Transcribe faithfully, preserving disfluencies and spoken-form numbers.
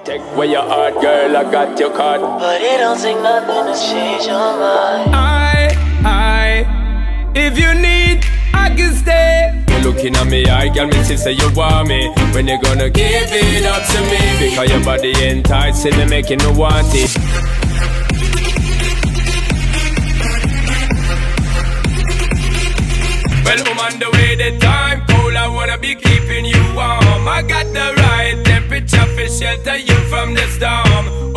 Take away your heart, girl, I got your card. But it don't take nothing to change your mind. I, I, if you need, I can stay. You're looking at me, I girl, me say you want me. When you gonna give it up to me? Because your body enticing me, making me want it. Well, I'm on the way, the time cold, I wanna be keeping you warm. I got the right temperature for shelter you from the storm.